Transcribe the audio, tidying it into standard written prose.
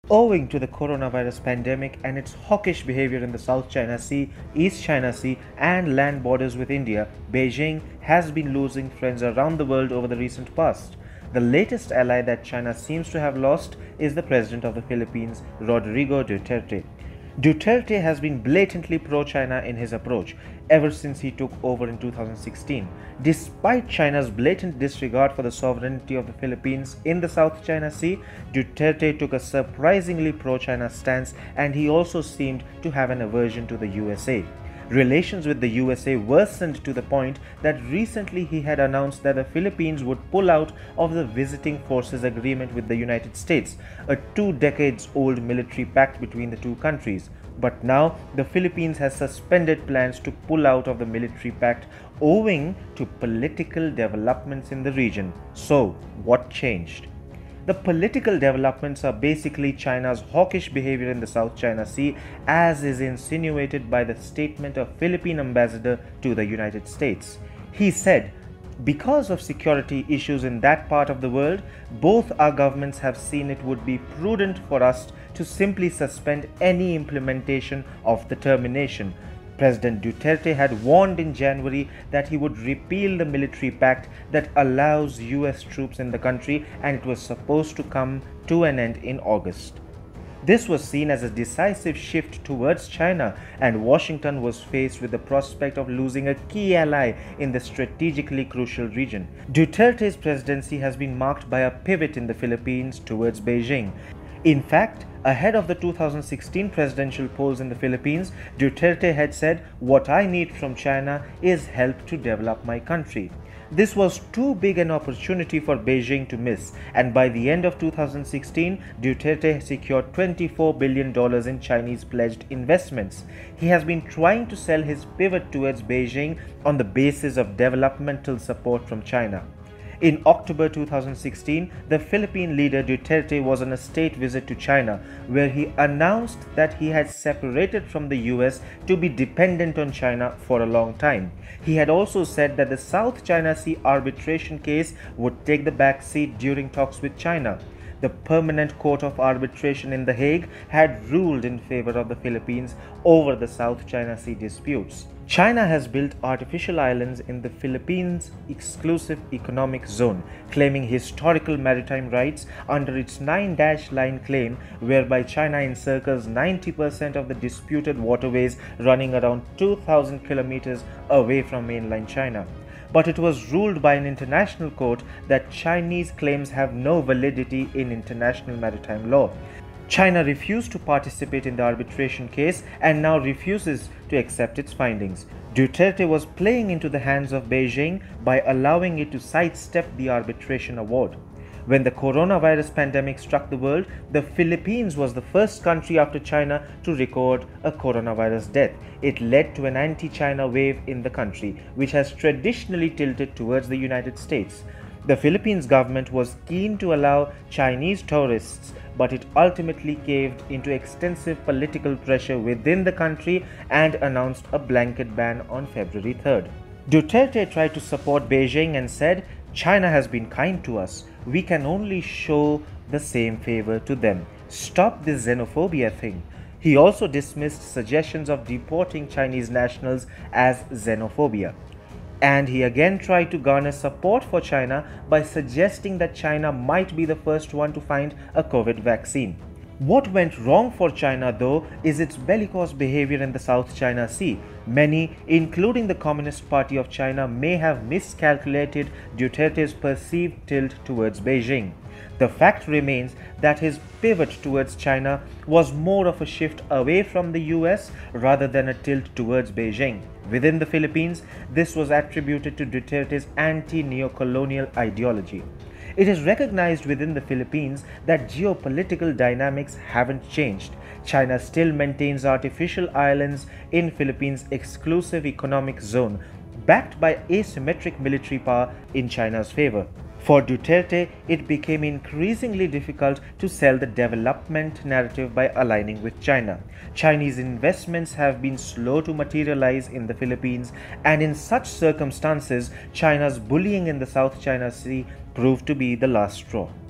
Owing to the coronavirus pandemic and its hawkish behavior in the South China Sea, East China Sea, and land borders with India, Beijing has been losing friends around the world over the recent past. The latest ally that China seems to have lost is the president of the Philippines, Rodrigo Duterte. Duterte has been blatantly pro-China in his approach ever since he took over in 2016. Despite China's blatant disregard for the sovereignty of the Philippines in the South China Sea, Duterte took a surprisingly pro-China stance, and he also seemed to have an aversion to the USA. Relations with the USA worsened to the point that recently he had announced that the Philippines would pull out of the Visiting Forces Agreement with the United States, a 2 decades-old military pact between the two countries. But now the Philippines has suspended plans to pull out of the military pact owing to political developments in the region. So, what changed? The political developments are basically China's hawkish behavior in the South China Sea, as is insinuated by the statement of Philippine ambassador to the United States. He said, "Because of security issues in that part of the world, both our governments have seen it would be prudent for us to simply suspend any implementation of the termination." President Duterte had warned in January that he would repeal the military pact that allows US troops in the country, and it was supposed to come to an end in August. This was seen as a decisive shift towards China, and Washington was faced with the prospect of losing a key ally in the strategically crucial region. Duterte's presidency has been marked by a pivot in the Philippines towards Beijing. In fact, ahead of the 2016 presidential polls in the Philippines, Duterte had said, "What I need from China is help to develop my country." This was too big an opportunity for Beijing to miss, and by the end of 2016, Duterte secured $24 billion in Chinese pledged investments. He has been trying to sell his pivot towards Beijing on the basis of developmental support from China. In October 2016, the Philippine leader Duterte was on a state visit to China, where he announced that he had separated from the US to be dependent on China for a long time. He had also said that the South China Sea arbitration case would take the back seat during talks with China. The Permanent Court of Arbitration in The Hague had ruled in favor of the Philippines over the South China Sea disputes. China has built artificial islands in the Philippines' exclusive economic zone, claiming historical maritime rights under its 9-line claim, whereby China encircles 90% of the disputed waterways running around 2,000 kilometers away from mainland China. But it was ruled by an international court that Chinese claims have no validity in international maritime law. China refused to participate in the arbitration case and now refuses to accept its findings. Duterte was playing into the hands of Beijing by allowing it to sidestep the arbitration award. When the coronavirus pandemic struck the world, the Philippines was the first country after China to record a coronavirus death. It led to an anti-China wave in the country, which has traditionally tilted towards the United States. The Philippines government was keen to allow Chinese tourists, but it ultimately caved into extensive political pressure within the country and announced a blanket ban on February 3rd. Duterte tried to support Beijing and said, "China has been kind to us. We can only show the same favor to them. Stop this xenophobia thing." He also dismissed suggestions of deporting Chinese nationals as xenophobia. And he again tried to garner support for China by suggesting that China might be the first one to find a COVID vaccine. What went wrong for China, though, is its bellicose behavior in the South China Sea. Many, including the Communist Party of China, may have miscalculated Duterte's perceived tilt towards Beijing. The fact remains that his pivot towards China was more of a shift away from the US rather than a tilt towards Beijing. Within the Philippines, this was attributed to Duterte's anti-neocolonial ideology. It is recognized within the Philippines that geopolitical dynamics haven't changed. China still maintains artificial islands in Philippines' exclusive economic zone, backed by asymmetric military power in China's favor. For Duterte, it became increasingly difficult to sell the development narrative by aligning with China. Chinese investments have been slow to materialize in the Philippines, and in such circumstances, China's bullying in the South China Sea proved to be the last straw.